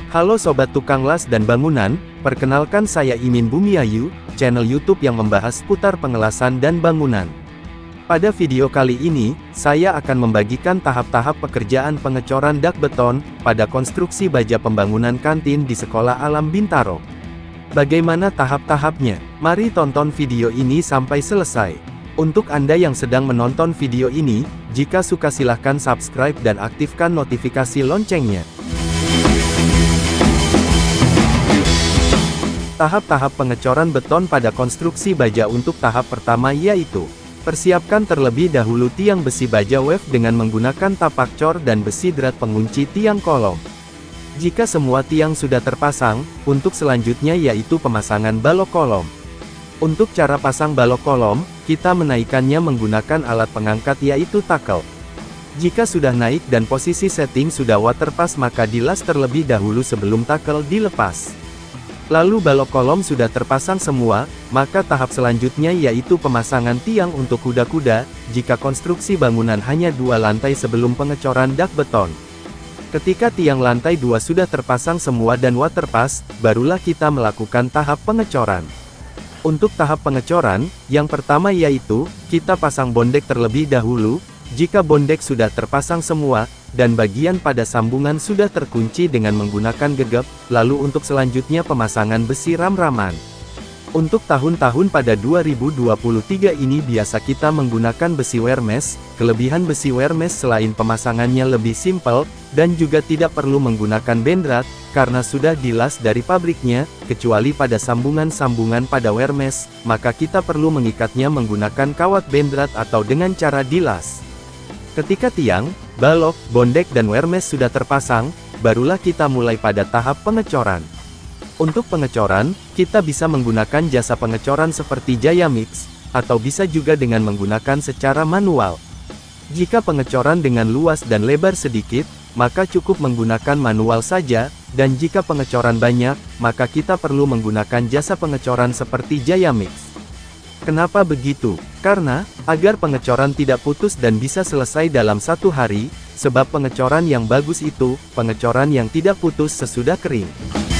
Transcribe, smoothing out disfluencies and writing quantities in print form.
Halo Sobat Tukang Las dan Bangunan, perkenalkan saya Imin Bumiayu, channel YouTube yang membahas seputar pengelasan dan bangunan. Pada video kali ini, saya akan membagikan tahap-tahap pekerjaan pengecoran dak beton, pada konstruksi baja pembangunan kantin di Sekolah Alam Bintaro. Bagaimana tahap-tahapnya? Mari tonton video ini sampai selesai. Untuk Anda yang sedang menonton video ini, jika suka silahkan subscribe dan aktifkan notifikasi loncengnya. Tahap-tahap pengecoran beton pada konstruksi baja. Untuk tahap pertama yaitu, persiapkan terlebih dahulu tiang besi baja wave dengan menggunakan tapak cor dan besi drat pengunci tiang kolom. Jika semua tiang sudah terpasang, untuk selanjutnya yaitu pemasangan balok kolom. Untuk cara pasang balok kolom, kita menaikkannya menggunakan alat pengangkat yaitu tackle. Jika sudah naik dan posisi setting sudah waterpass, maka dilas terlebih dahulu sebelum tackle dilepas. Lalu balok kolom sudah terpasang semua, maka tahap selanjutnya yaitu pemasangan tiang untuk kuda-kuda, jika konstruksi bangunan hanya 2 lantai sebelum pengecoran dak beton. Ketika tiang lantai 2 sudah terpasang semua dan waterpass, barulah kita melakukan tahap pengecoran. Untuk tahap pengecoran, yang pertama yaitu, kita pasang bondek terlebih dahulu. Jika bondek sudah terpasang semua, dan bagian pada sambungan sudah terkunci dengan menggunakan gegap, lalu untuk selanjutnya pemasangan besi ram-raman. Untuk tahun-tahun pada 2023 ini biasa kita menggunakan besi wear mesh. Kelebihan besi wear mesh selain pemasangannya lebih simpel, dan juga tidak perlu menggunakan bendrat, karena sudah dilas dari pabriknya, kecuali pada sambungan-sambungan pada wear mesh, maka kita perlu mengikatnya menggunakan kawat bendrat atau dengan cara dilas. Ketika tiang, balok, bondek dan wear mesh sudah terpasang, barulah kita mulai pada tahap pengecoran. Untuk pengecoran, kita bisa menggunakan jasa pengecoran seperti Jaya Mix, atau bisa juga dengan menggunakan secara manual. Jika pengecoran dengan luas dan lebar sedikit, maka cukup menggunakan manual saja, dan jika pengecoran banyak, maka kita perlu menggunakan jasa pengecoran seperti Jaya Mix. Kenapa begitu? Karena, agar pengecoran tidak putus dan bisa selesai dalam 1 hari, sebab pengecoran yang bagus itu, pengecoran yang tidak putus sesudah kering.